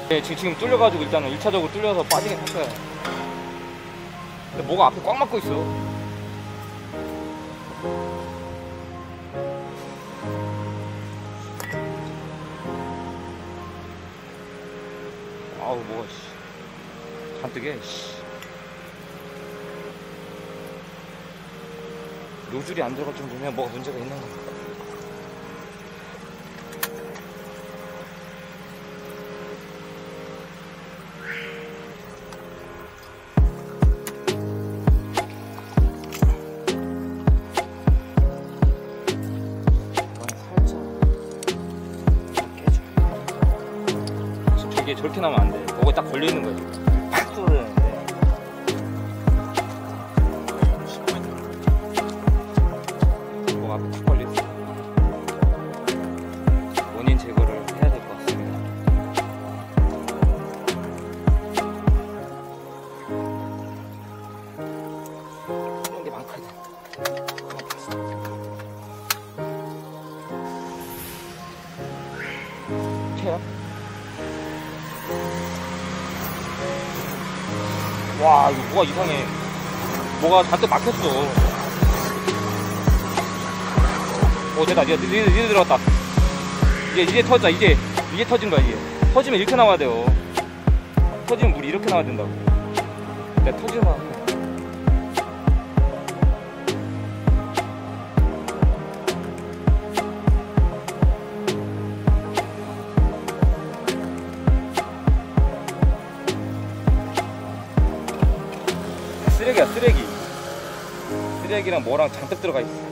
네, 지금 뚫려가지고 일단은 1차적으로 뚫려서 빠지긴 했어요. 근데 뭐가 앞에 꽉 막고 있어. 아우 뭐가 씨 잔뜩해 씨. 노즐이 안 들어갈 정도면 뭐가 문제가 있는 거야. 이게 저렇게 나오면 안 돼. 그거 딱 걸려있는 거야 지금. 팍 뚫어야 되는데. 그거 앞에 탁 걸려있어. 원인 제거를 해야 될 것 같습니다. 이런 게 많거든. 캐야? 와 이거 뭐가 이상해. 뭐가 잔뜩 막혔어. 오 됐다. 니네 들어갔다. 이제 터졌다. 이제 터진 거야. 이게 터지면 이렇게 나와야 돼요. 터지면 물이 이렇게 나와야 된다고. 내가 터지면 쓰레기야 쓰레기. 쓰레기랑 뭐랑 잔뜩 들어가 있어.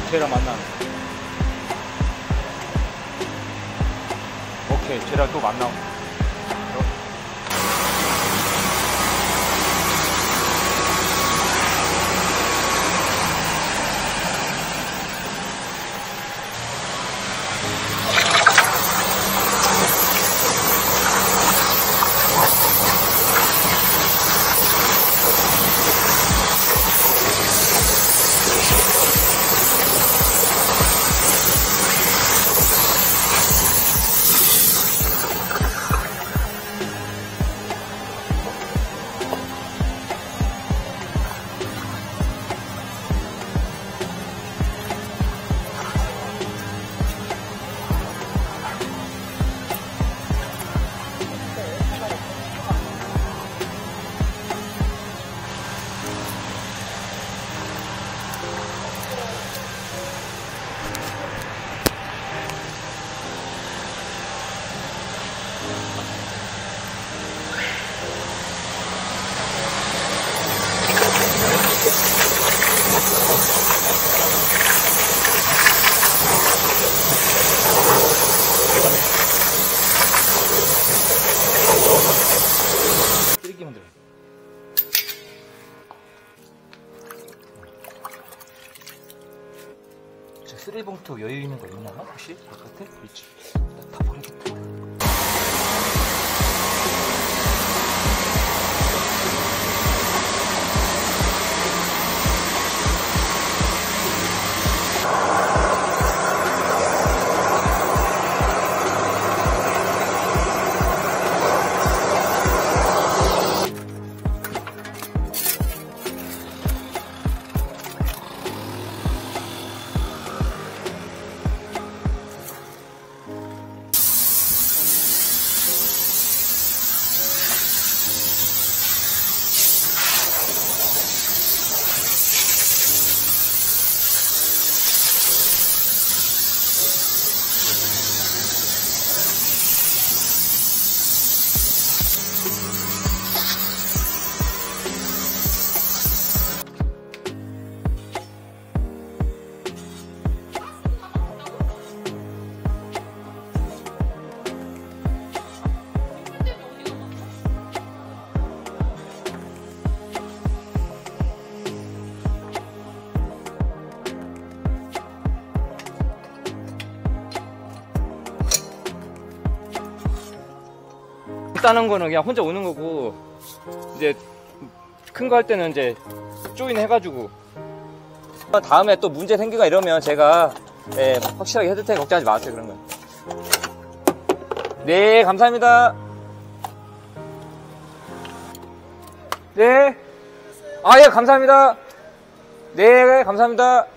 쟤랑 만나. 오케이, 쟤랑 또 만나고. 쓰레기만 들어. 저 쓰레기봉투 여유 있는 거 있나? 혹시 바깥에? 있지. 다 버리겠다. 싸는 거는 그냥 혼자 오는 거고, 이제 큰 거 할 때는 이제 조인 해가지고 다음에 또 문제 생기가 이러면 제가 확실하게 해줄 테니 걱정하지 마세요. 그런 건. 네, 감사합니다. 네. 아, 예, 감사합니다. 네, 감사합니다.